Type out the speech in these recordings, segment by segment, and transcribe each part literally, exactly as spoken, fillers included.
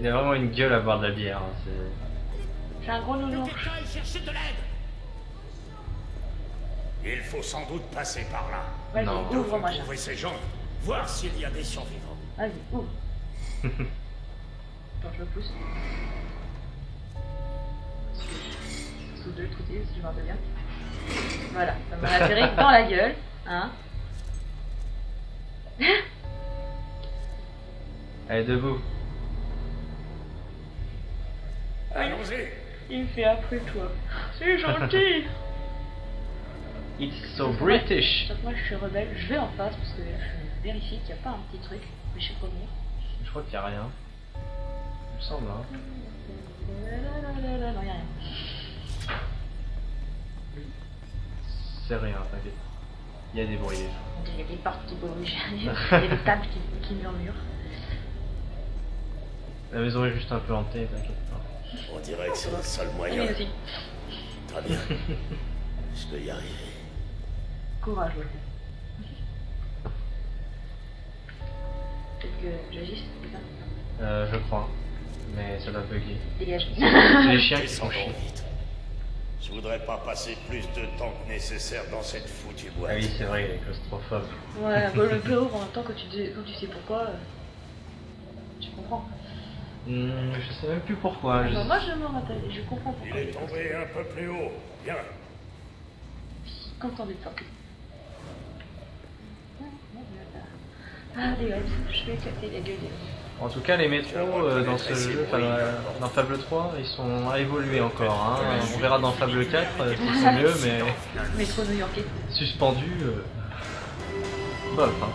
Il a vraiment une gueule à boire de la bière. Hein, j'ai un gros nounours. Chercher de l'aide. Il faut sans doute passer par là. Vas-y, Non. ouvre moi. Trouver ces gens, voir s'il y a des survivants. Vas-y, ouvre. Attends, je le pousse. Sous deux, tout est, si je m'en souviens. Voilà, ça m'a atterri dans la gueule. Hein. Allez, debout. Allons-y. Il me fait après toi. C'est gentil. It's so British. Sauf moi je suis rebelle, je vais en face parce que je vérifie qu'il n'y a pas un petit truc, mais je sais pas venir. Je crois qu'il n'y a rien. Il me semble, hein. Non, il n'y a rien. C'est rien, t'inquiète. Il y a des bruits. Il y a des portes qui bougent, il y a des tables qui, qui murmurent. La maison est juste un peu hantée, t'inquiète pas. On dirait que c'est le seul Et moyen. lui aussi. Très bien. Je peux y arriver. Courage, ouais. Peut-être que j'agisse, c'est ça? Euh, je crois. Mais ça doit bugger. Dégage. C'est les chiens qui sont Descendons chiés. vite. Je voudrais pas passer plus de temps que nécessaire dans cette foutue boîte. Ah oui, c'est vrai, il est claustrophobe. Ouais, bah, le peu en même temps, quand tu, quand tu sais pourquoi, euh, tu comprends. Hmm, je sais même plus pourquoi. Je... Bah, moi je me rappelle et je comprends Il pourquoi. est tombé un peu plus haut. Bien. Content d'être sorti. Ah, des hobbs, je vais éclater la gueule des hobbs. En tout cas, les métros euh, dans ce jeu, enfin, dans, dans Fable trois, ils sont à évoluer encore. Hein. On verra dans Fable quatre euh, si c'est mieux, mais Métro new-yorkais. suspendu, euh... bof. Hein.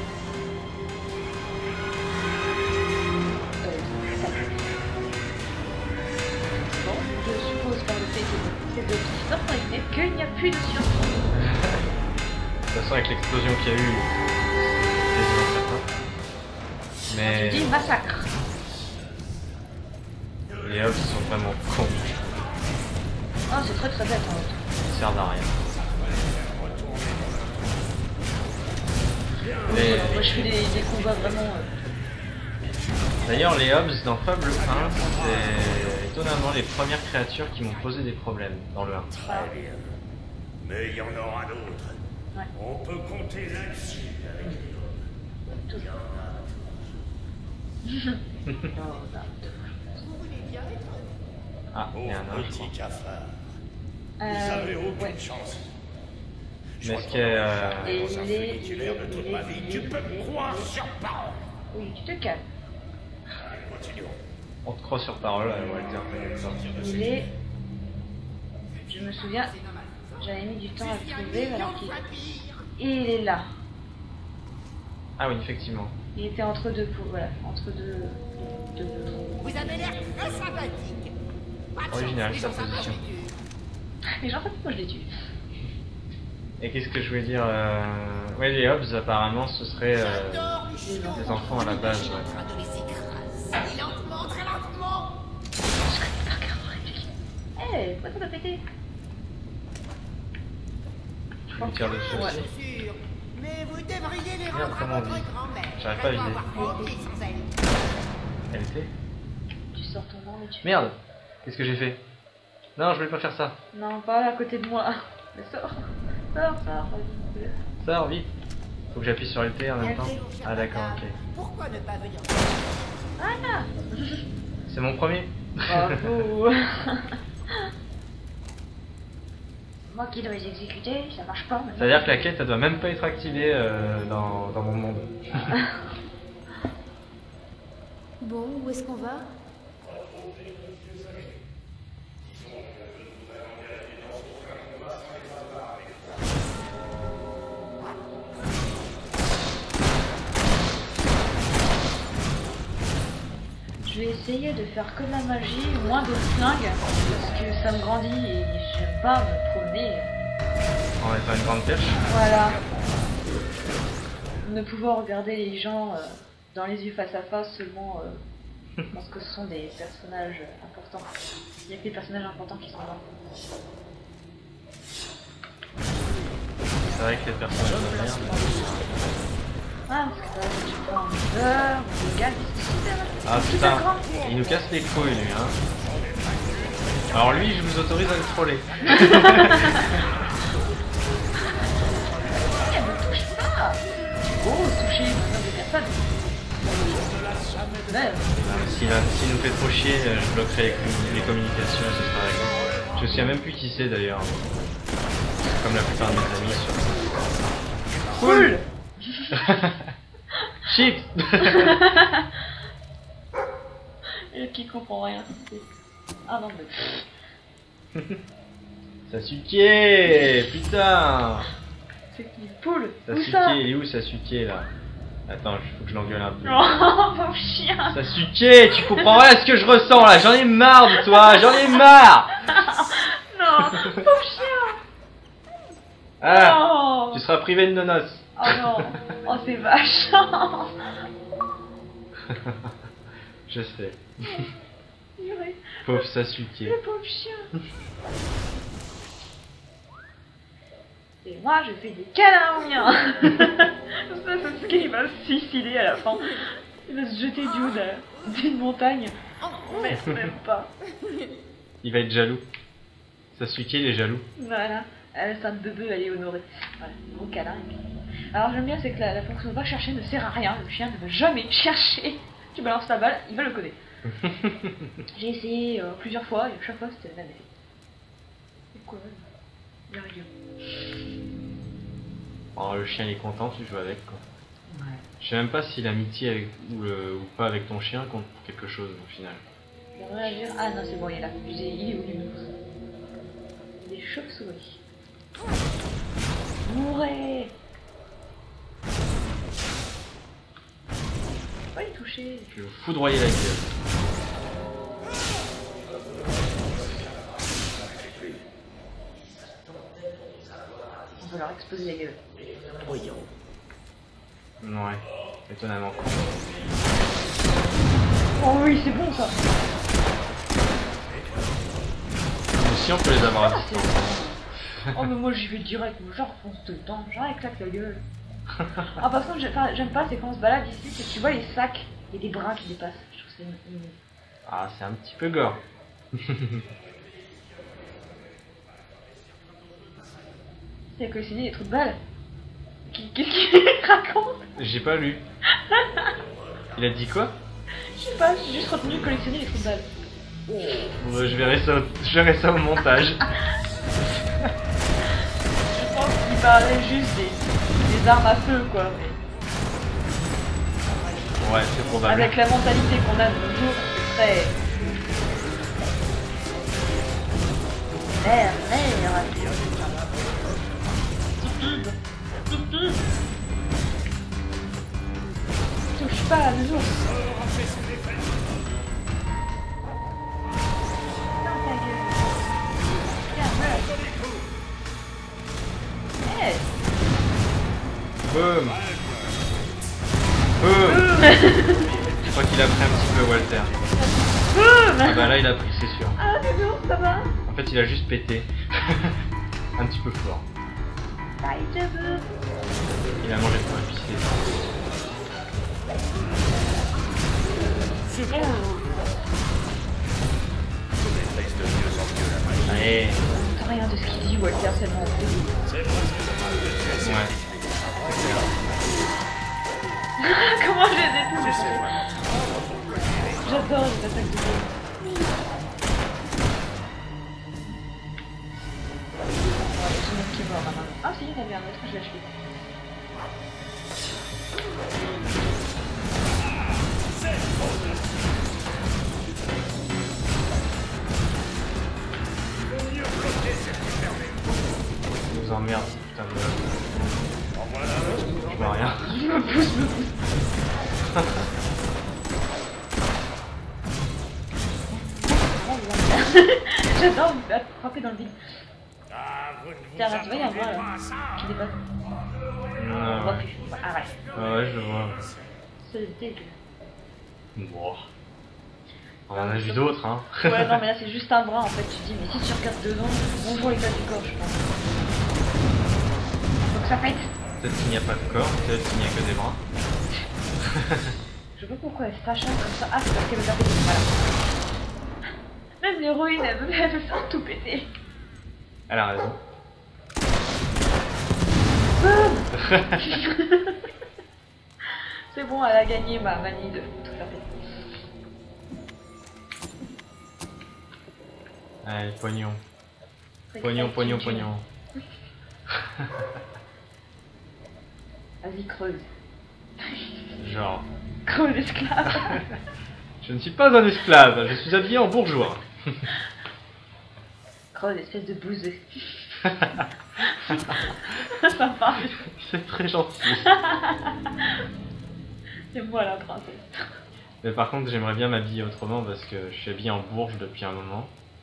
Bon, je suppose par le fait que c'est de qui sortent avec net qu'il n'y a plus de science. De toute façon, avec l'explosion qu'il y a eu, c'est quasiment certain. Mais Je dis massacre. les hobbs sont vraiment cons. Oh, c'est très très bête en fait. Ils servent à rien. Les- Moi je fais des, des combats vraiment. Euh... D'ailleurs, les hobbs dans Fable un, c'est étonnamment les premières créatures qui m'ont posé des problèmes dans le un. Très bien. Mais il y en aura d'autres. Ouais. On peut compter là-dessus avec les autres. Tout. Il y en a. Oh, bah, Ah, il y a un Pauvre autre. petit cafard. Vous Euh, avez aucune ouais. chance. Mais est-ce que... Euh... Et Dans un il est- funiculaire de toute ma vie, tu peux me croire sur parole. Oui, tu te calmes. Allez, continuons. On te croit sur parole, euh, Walter. Il est. Je me souviens, j'avais mis du temps à le trouver alors qu'il. Il est là. Ah oui, effectivement. Il était entre deux pou- voilà, entre deux. deux, deux. Vous avez l'air très sympathique. Pas de Original, chance, sa les gens position. s'approchent Mais genre, moi je l'ai tué. Et qu'est-ce que je voulais dire euh... Ouais, les hobbs, apparemment, ce serait du- euh, J'adore les chiens. des enfants à la base. Je suis en Ouais. train de les écraser lentement, très lentement. Eh, pourquoi ça t'a pété? Je me tire dessus Ouais. aussi. C'est sûr. Mais vous devriez les Merde, rendre à comment on votre dit grand-mère. J'arrive pas à Elle doit viser. avoir grandi sans elle. Elle était. Tu sors ton arme et tu. Merde. Qu'est-ce que j'ai fait? Non, je voulais pas faire ça. Non, pas là à côté de moi. Mais sors. Sors, sors. vas-y. Sors, vite. Faut que j'appuie sur L T en même L T. temps. Ah d'accord, ok. Pourquoi ne pas venir Ah C'est mon premier. bravo. Moi qui dois les exécuter, ça marche pas. maintenant. C'est-à-dire que la quête, elle doit même pas être activée euh, dans, dans mon monde. Bon, où est-ce qu'on va? Je vais essayer de faire que de la magie, moins de flingue, parce que ça me grandit et j'aime pas me promener. En étant une grande perche. Voilà. Ne pouvant regarder les gens euh, dans les yeux face à face seulement euh, parce que ce sont des personnages importants. Il n'y a que des personnages importants qui sont là. C'est vrai que les personnages de merde. Ah, parce que ça, tu prends un beurre, le gars, c'est Ah putain, il nous casse les couilles lui hein. Alors lui, je vous autorise à le troller. Elle me touche pas. Oh, sushi, non mais personne. Merde. S'il s'il nous fait trop chier, euh, je bloquerai les, commun- les communications et ce sera réglé. Je sais même plus qui c'est d'ailleurs. Comme la plupart de mes amis sur... Cool. Chips. Et qui comprend rien. Ah non mais... Sasuke. Putain. C'est qui poule? Où Sasuke, ça? il est où Sasuke là? Attends, il faut que je l'engueule un peu. Oh, pauvre chien. Sasuke, tu comprends rien à ce que je ressens là, j'en ai marre de toi, j'en ai marre. Non, pauvre chien. Ah, Oh. tu seras privé de nonos. Oh non. Oh c'est vache. Je sais. Purée, Pauvre Sasuke. le pauvre chien. Et moi je fais des câlins au mien. Ça, Sasuke il va se suicider à la fin. Il va se jeter du haut de- d'une montagne. Mais même pas. Il va être jaloux. Sasuke, il est jaloux. Voilà. Elle, c'est un bebeu, elle est honorée. Voilà, gros câlin. Et puis... Alors j'aime bien, c'est que la, la fonction va chercher ne sert à rien. Le chien ne va jamais chercher. Tu balances la balle, il va le coder. J'ai essayé euh, plusieurs fois et à chaque fois c'était le même effet. Et quoi? Il rigole. Oh, le chien il est content, tu joues avec quoi. Ouais. Je sais même pas si l'amitié avec, ou, le- ou pas avec ton chien compte pour quelque chose au final. J'aimerais agir. Ah non, c'est bon, il est là. J'ai- Il est où lui? Des chauves-souris. Mourez! Faut pas les toucher. Je vais vous foudroyer la gueule. On va leur exploser la gueule. Voyons. Ouais, étonnamment. Oh oui, c'est bon ça! Aussi on peut les avoir à Ah, c'est distance. bon. Oh mais moi j'y vais direct, moi j'en refonce tout le temps, j'en claque la gueule. Ah par contre, j'ai- enfin, j'aime pas, c'est quand on se balade ici, c'est que tu vois les sacs et des bras qui dépassent. Je trouve que c'est une- une- Ah, c'est un petit peu gore. Il a collectionné des trous de balles. Qui- Qu'est-ce qu'il raconte? J'ai pas lu. Il a dit quoi? Je sais pas, j'ai juste retenu collectionner les trous de balles. Bon, bah, je verrai ça, au- je verrai ça au montage. Je pense qu'il parlait juste des, des armes à feu quoi. Mais Ouais, c'est probable. avec la mentalité qu'on a de nos jours, c'est très... Merde, merde. Touche pas à nos ours. Dans ta gueule. Tiens, voilà. Hey. Boum. Boum. Je crois qu'il a pris un petit peu Walter. Boum. Ah bah là il a pris, c'est sûr. Ah, les ours, ça va? En fait il a juste pété. Un petit peu fort. Bye, Jabba. Il a mangé trop épicé. Allez. T'as rien de ce qu'il dit, Walter, seulement. Ouais. C'est clair. Comment je les ai tous. J'adore les attaques de gueule. Ouais, tout le monde qui est mort maintenant. Ah si, il y en avait un autre, je l'ai achevé. Il nous emmerde, putain de meuf. Je vois rien. Je me pousse, je me pousse. J'adore me faire frapper dans le vide. Ah, vous ne vous Tiens, là, tu vois, il y a un bras attendez là, pas à ça. qui dépasse. On Ah voit ouais. plus. Arrête. Ah ouais, je vois. C'est dégueu. Bon. On en a vu d'autres, hein. Ouais, non, mais là c'est juste un bras en fait. Tu te dis, mais si tu regardes devant, bonjour l'état du corps, je pense. Faut que ça pète. Peut-être qu'il n'y a pas de corps, peut-être qu'il n'y a que des bras. Je sais pas pourquoi elle s'acharne comme ça. Ah, c'est parce qu'elle veut taper. Voilà. Même l'héroïne, elle veut, elle veut faire tout péter. Elle a raison. C'est bon, elle a gagné ma manie de tout faire péter. Allez, pognon. Pognon, pognon, pognon. Vas-y, creuse. Genre. Creuse esclave. Je ne suis pas un esclave, je suis habillé en bourgeois. Creuse, espèce de bouseux. Ça marche. C'est très gentil. C'est moi la princesse. Mais par contre, j'aimerais bien m'habiller autrement parce que je suis habillé en bourge depuis un moment.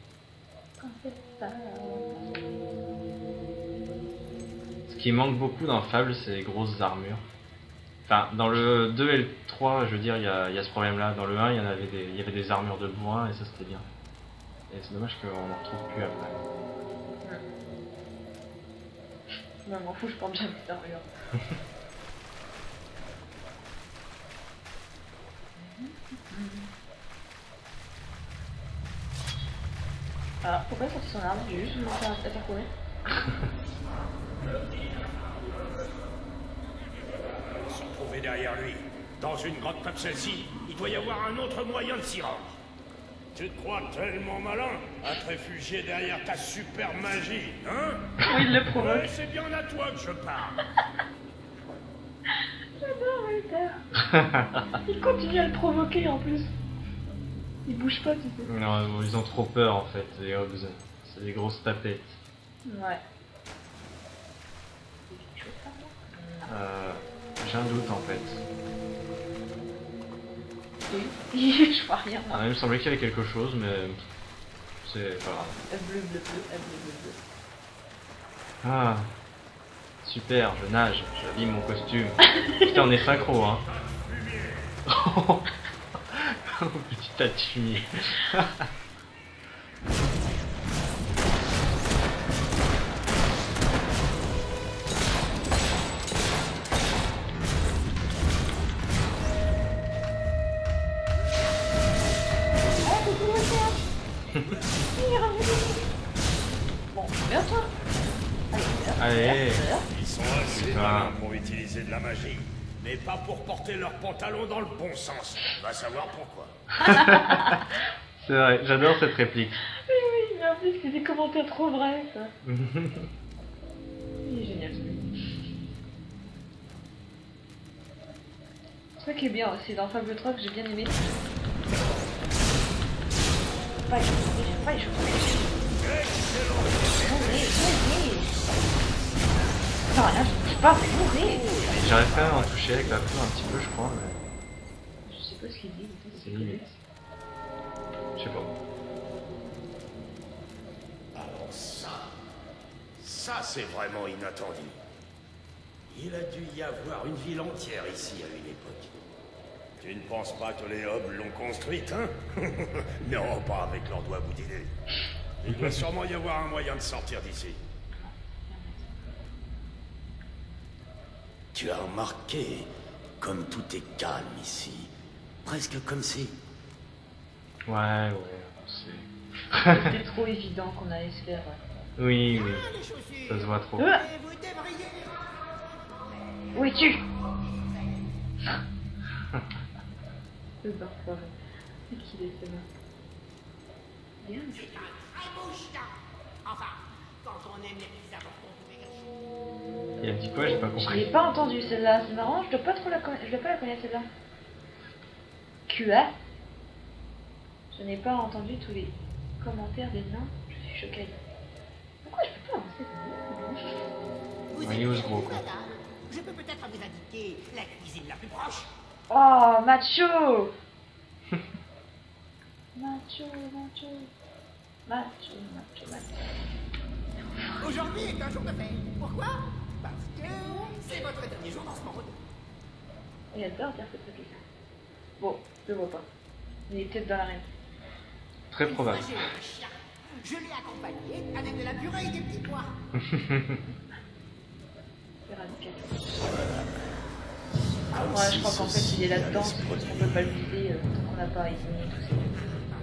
Ce qui manque beaucoup dans Fable, c'est les grosses armures. Enfin, dans le deux et le trois, je veux dire, il y a, y a ce problème-là. Dans le un, il y en avait des, il y avait des armures de bois et ça c'était bien. Et c'est dommage qu'on n'en retrouve plus après. Moi, je m'en fous, je porte jamais d'armure. Alors, pourquoi il a sorti son arme? J'ai juste voulu faire la faire courir. Se trouver derrière lui, dans une grotte comme celle-ci, il doit y avoir un autre moyen de s'y rendre. Tu te crois tellement malin à te réfugier derrière ta super magie, hein? Oui, il le provoque. Ouais, c'est bien à toi que je parle. J'adore Walter. Il continue à le provoquer en plus. Il bouge pas, tu sais. Non, ils ont trop peur en fait, les Hobbs. C'est des grosses tapettes. Ouais. Euh, J'ai un doute en fait. Oui. Je vois rien. Ah, il me semblait qu'il y avait quelque chose, mais c'est pas grave. Bleu, bleu, bleu, bleu, bleu, bleu. Ah, super, je nage, j'habille mon costume. Putain, on est synchro, hein. Oh, petit tas de fumier. Bon, viens toi. Allez. Ils sont assez Putain. malins pour utiliser de la magie, mais pas pour porter leurs pantalons dans le bon sens. Va savoir pourquoi. C'est vrai, j'adore cette réplique. Oui, oui, mais en plus, c'est des commentaires trop vrais, ça. Il est génial, celui-là. C'est ça qui est bien aussi dans Fable trois que j'ai bien aimé. Pas les choses, pas les choses. Mourir, mourir. Non, rien, je sais pas, c'est mourir. J'arrive quand même à en toucher avec la peau un petit peu, je crois, mais Je sais pas ce qu'il dit. c'est limite. Je sais pas. Alors ça, ça c'est vraiment inattendu. Il a dû y avoir une ville entière ici à une époque. Tu ne penses pas que les Hobbs l'ont construite, hein? Non, pas avec leurs doigts boudinés. Il doit sûrement y avoir un moyen de sortir d'ici. Tu as remarqué comme tout est calme ici. Presque comme si... Ouais, ouais, c'est... C'était trop évident qu'on allait se faire. Ouais. Oui, oui, ça se voit trop. Euh Où es-tu? Le barfoiré. C'est qui les fait là? Bien. Enfin, quand on aime les plus importants de quelque chose. Il a dit quoi? J'ai pas Je compris. l'ai pas entendu celle-là, c'est marrant, je dois pas trop la connaître, je dois pas la connaître celle-là. Q A. Je n'ai pas entendu tous les commentaires des nains, je suis choquée. Pourquoi je peux pas avancer comme ça? Vous Ouais, il est êtes ose gros, quoi. madame. Je peux peut-être vous indiquer la cuisine la plus proche. Oh, macho. Macho, macho. Macho, macho, macho. Aujourd'hui est un jour de fête. Pourquoi? Parce que c'est votre dernier jour dans ce monde. Il adore dire cette réplique. Bon, je le vois pas. Il est peut-être dans l'arène. Très probable. Une fois, j'ai eu un chien. Je l'ai accompagné avec de la purée et des petits pois. C'est radical. Ouais, je crois qu'en fait il est là-dedans, c'est parce qu'on peut pas le vider euh, tant qu'on n'a pas éliminé tous ces trucs.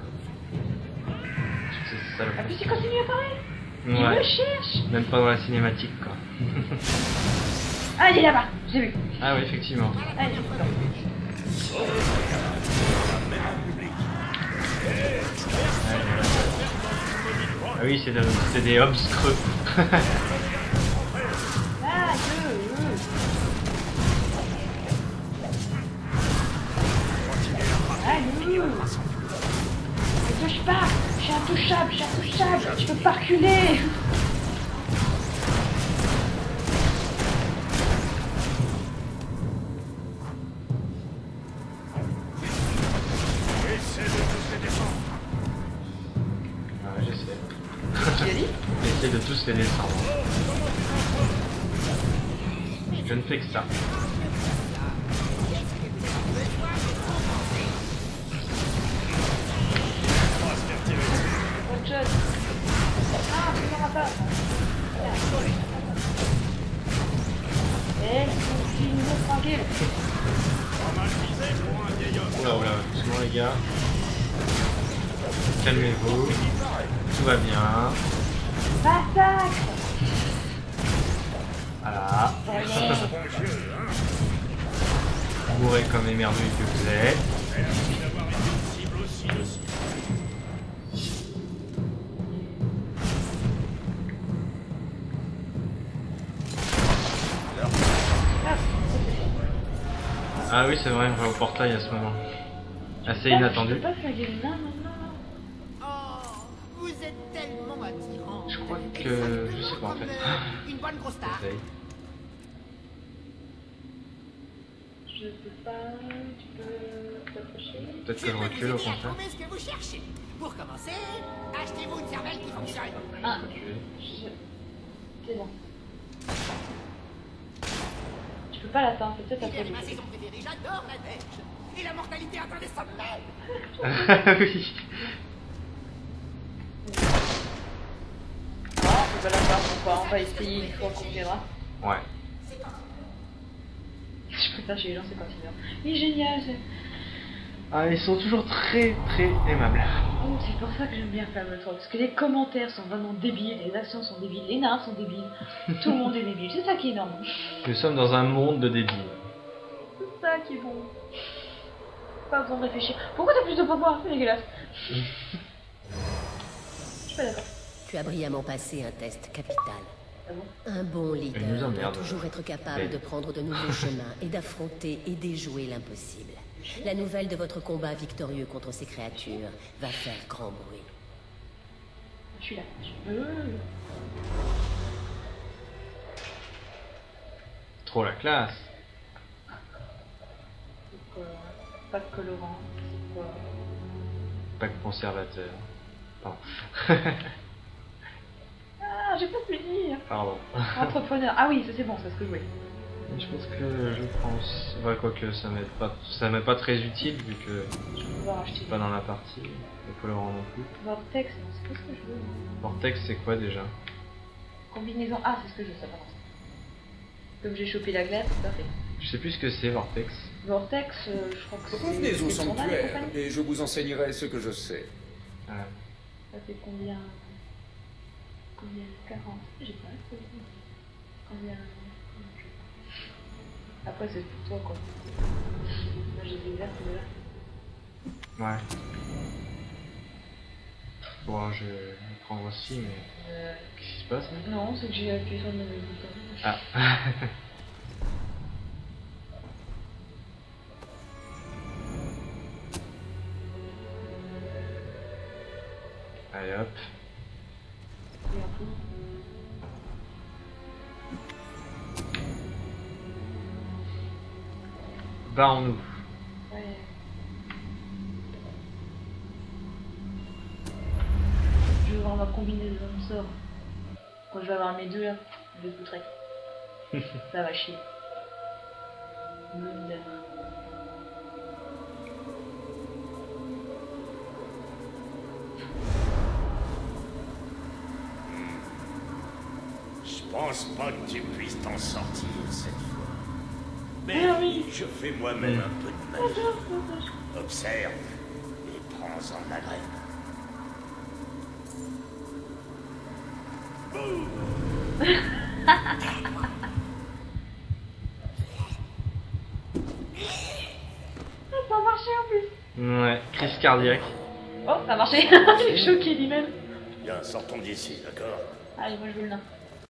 C'est ça le Ah, puis il continue à parler. Il me Ouais. cherche. Même pas dans la cinématique quoi. Ah, il est là-bas, j'ai vu. Ah oui, effectivement. Ah, il est là. Ah oui, c'est de- c'est des hobs creux. Ah, deux, deux. Ah, deux. Ne touche pas. Je suis intouchable, je suis intouchable. Je peux pas reculer. Essaie de tous les défendre. Ah ouais, j'essaie. Tu l'as dit? J'essaie de tous les descendre. Je ne fais que ça. Autre chose. Ah, tu n'auras pas. Eh, il nous laisse tranquille. Pas mal visé pour un vieil homme. Oula, oula, doucement les gars. Calmez-vous. Tout va bien. Massacre. Voilà. Bon jeu, hein. Bourré comme les merdouilles que vous êtes. Merci d'avoir été une cible aussi aussi. Ah oui, c'est vrai, on va au portail à ce moment. Assez Je inattendu. peux pas flinguer le nain maintenant. Oh, vous êtes tellement attirant. Je crois que... Je sais pas en fait. Une bonne grosse star. J'essaye. Je peux pas. Tu peux t'approcher. Peut-être que Je je peux recule vous au aider à contraire. trouver ce que vous cherchez. Pour commencer, achetez-vous une cervelle qui fonctionne. Ah. Reculer. Je... C'est bon. Je peux pas l'atteindre, c'est peut-être L'hiver est ma après. saison préférée, j'adore la neige. Et la mortalité atteint des sommets. Ah oui. Ah, on peut pas l'atteindre, on va, on va essayer une fois qu'on verra. Ouais. Je préfère chez les gens, c'est quand ils meurent. Il est génial, c'est... Ah, ils sont toujours très très aimables. Oh, c'est pour ça que j'aime bien Fable trois, parce que les commentaires sont vraiment débiles, les actions sont débiles, les nains sont débiles, tout le monde est débile, c'est ça qui est énorme. Nous sommes dans un monde de débiles. C'est ça qui est bon. Pas besoin de réfléchir. Pourquoi t'as plus de poids que moi? C'est dégueulasse. Je suis pas d'accord. Tu as brillamment passé un test capital. Ah bon? Un bon Elle nous leader doit emmerde. toujours être capable Elle. de prendre de nouveaux chemins et d'affronter et déjouer l'impossible. La nouvelle de votre combat victorieux contre ces créatures va faire grand bruit. Je suis là. Je... Euh. Trop la classe. C'est quoi? Pas de colorant. C'est quoi? Pas que conservateur. Pardon. Ah, j'ai pas pu le dire. Pardon. Entrepreneur. Ah oui, ça c'est bon, ça se peut jouer. Je pense que je pense. Ouais, quoique ça m'est pas, ça m'est pas très utile vu que Je vais pouvoir acheter. je suis pas dans la partie. Le colorant non plus. Vortex, c'est pas ce que je veux. Vortex, c'est quoi déjà? Combinaison. Ah, c'est ce que je veux, ça par contre. Comme j'ai chopé la glace, c'est parfait. Je sais plus ce que c'est Vortex. Vortex, euh, je crois que c'est. Revenez au c'est le tournage et sanctuaire compagnie. et je vous enseignerai ce que je sais. Ah, Ça fait combien? Combien? quarante. J'ai pas. Combien? Après, c'est pour toi quoi. Moi j'ai des verres, c'est là. ouais. Bon, je vais le prendre aussi, mais Euh, qu'est-ce qui se passe là? non, c'est que j'ai appuyé sur le mauvais bouton. Ah. Allez hop. Et un coup. Barrons-nous. Ouais. Je vais voir ma combinaison de sorts. Quand je vais avoir mes deux là, je les foutrai. Ça va chier. Merde. Je pense pas que tu puisses t'en sortir cette fois. Mais Ah oui. je fais moi-même un peu de magie. Observe et prends-en la graine. Ça a marché en plus. Ouais, crise cardiaque. Oh, ça a marché. Il est choqué lui-même. Bien, sortons d'ici, d'accord? Allez, moi je veux le nain.